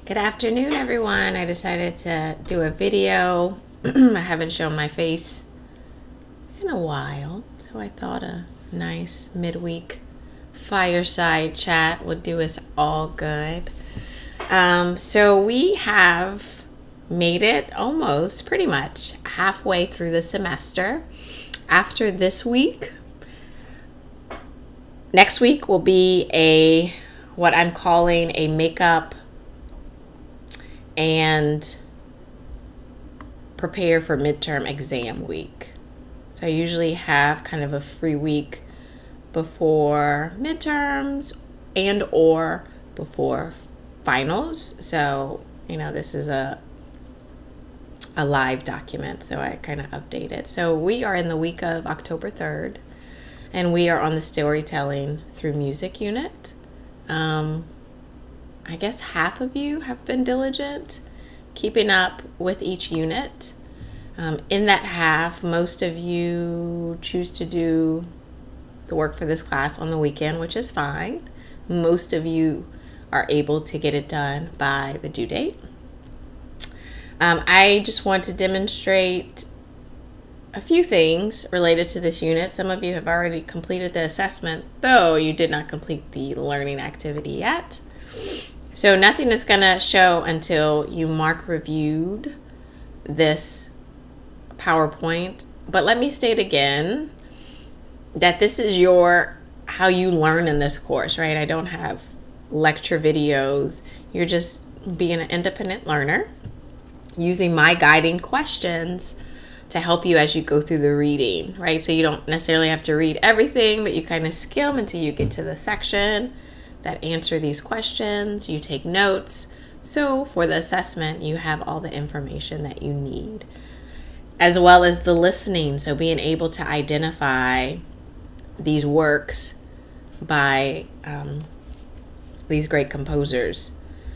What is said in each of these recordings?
Good afternoon, everyone. I decided to do a video. I haven't shown my face in a while, so I thought a nice midweek fireside chat would do us all good. So we have made it almost pretty much halfway through the semester. After this week, next week will be what I'm calling a makeup and prepare for midterm exam week. So I usually have kind of a free week before midterms and or before finals. So, this is a live document, so I kind of update it. So we are in the week of October 3rd, and we are on the storytelling through music unit. I guess half of you have been diligent keeping up with each unit. In that half, most of you choose to do the work for this class on the weekend, which is fine. Most of you are able to get it done by the due date. I just want to demonstrate a few things related to this unit. Some of you have already completed the assessment, though you did not complete the learning activity yet. So nothing is going to show until you mark reviewed this PowerPoint. But let me state again that this is how you learn in this course, right? I don't have lecture videos. You're just being an independent learner using my guiding questions to help you as you go through the reading, right? So you don't necessarily have to read everything, but you kind of skim until you get to the section that answer these questions. You take notes. So for the assessment, you have all the information that you need, as well as the listening. So being able to identify these works by these great composers.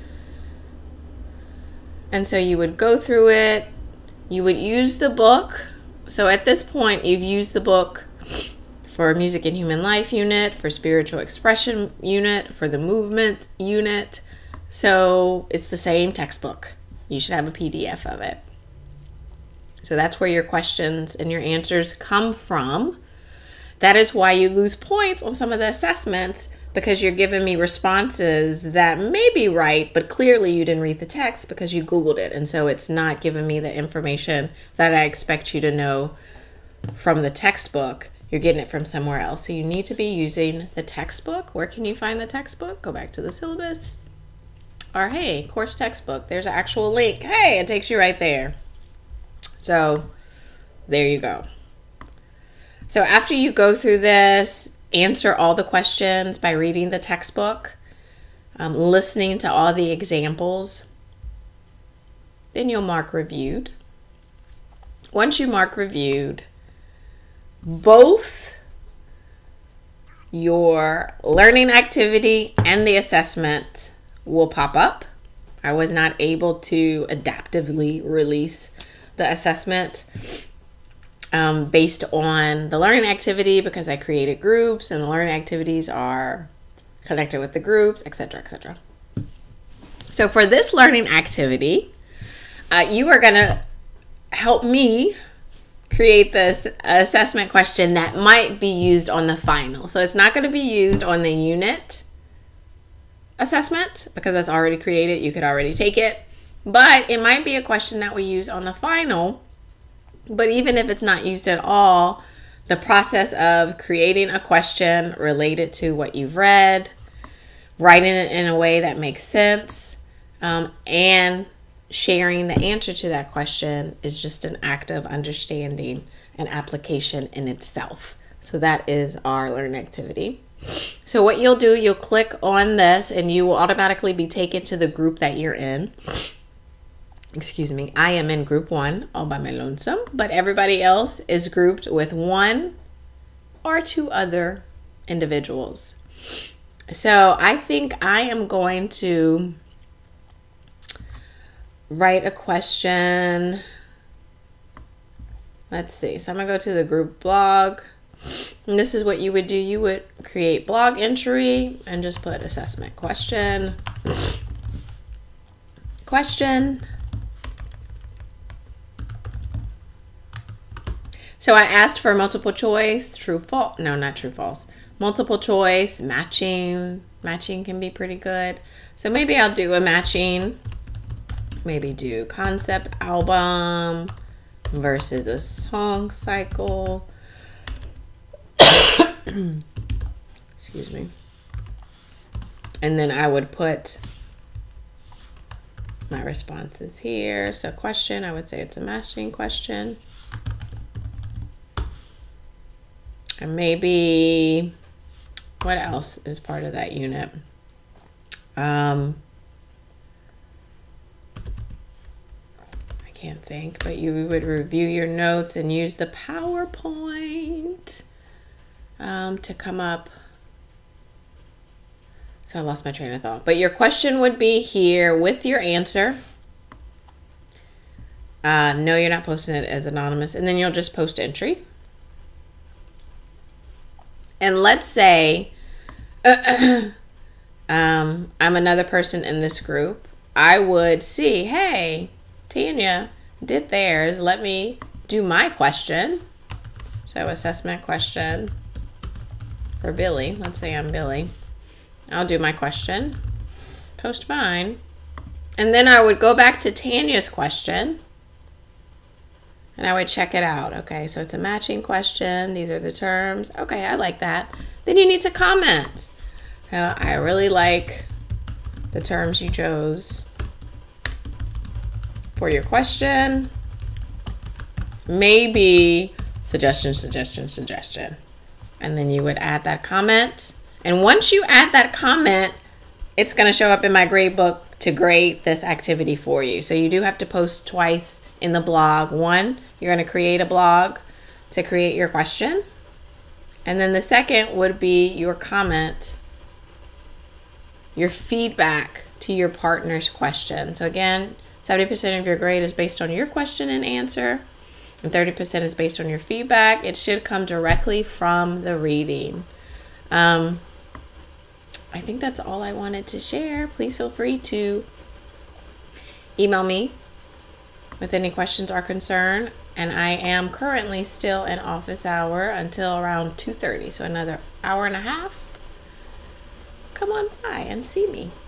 And so you would go through it. You would use the book. So at this point, you've used the book for Music and Human Life unit, for Spiritual Expression unit, for the Movement unit. So it's the same textbook. You should have a PDF of it. So that's where your questions and your answers come from. That is why you lose points on some of the assessments, because you're giving me responses that may be right, but clearly you didn't read the text because you Googled it. And so it's not giving me the information that I expect you to know from the textbook. You're getting it from somewhere else. So you need to be using the textbook. Where can you find the textbook? Go back to the syllabus. Or hey, course textbook. There's an actual link. Hey, it takes you right there. So there you go. So after you go through this, answer all the questions by reading the textbook, listening to all the examples, then you'll mark reviewed. Once you mark reviewed, both your learning activity and the assessment will pop up. I was not able to adaptively release the assessment based on the learning activity because I created groups and the learning activities are connected with the groups, etc., etc. So for this learning activity, you are going to help me create this assessment question that might be used on the final. So it's not going to be used on the unit assessment because that's already created. You could already take it. But it might be a question that we use on the final. But even if it's not used at all, the process of creating a question related to what you've read, writing it in a way that makes sense, and sharing the answer to that question is just an act of understanding and application in itself. So that is our learning activity. So what you'll do, you'll click on this and you will automatically be taken to the group that you're in. Excuse me, I am in group 1 all by my lonesome, but everybody else is grouped with 1 or 2 other individuals. So I think I am going to write a question. Let's see. So I'm going to go to the group blog. And this is what you would do. You would create blog entry and just put assessment question. question. So I asked for multiple choice, true, false. No, not true, false. Multiple choice, matching. Matching can be pretty good. So maybe I'll do a matching. Maybe do concept album versus a song cycle. Excuse me. And then I would put my responses here. So question, I would say it's a matching question. And maybe, what else is part of that unit? I can't think, but you would review your notes and use the PowerPoint to come up. So I lost my train of thought. But your question would be here with your answer. No, you're not posting it as anonymous. And then you'll just post entry. And let's say I'm another person in this group. I would see, hey, Tanya did theirs. Let me do my question. So assessment question for Billy. Let's say I'm Billy. I'll do my question, post mine, and then I would go back to Tanya's question and I would check it out. Okay, so it's a matching question. These are the terms. Okay, I like that. Then you need to comment. I really like the terms you chose for your question. Maybe suggestion, suggestion, suggestion. And then you would add that comment. And once you add that comment, it's going to show up in my grade book to grade this activity for you. So you do have to post twice in the blog. One, you're going to create a blog to create your question. And then the second would be your comment, your feedback to your partner's question. So again, 70% of your grade is based on your question and answer, and 30% is based on your feedback. It should come directly from the reading. I think that's all I wanted to share. Please feel free to email me with any questions or concern. And I am currently still in office hour until around 2:30. So another hour and a half. Come on by and see me.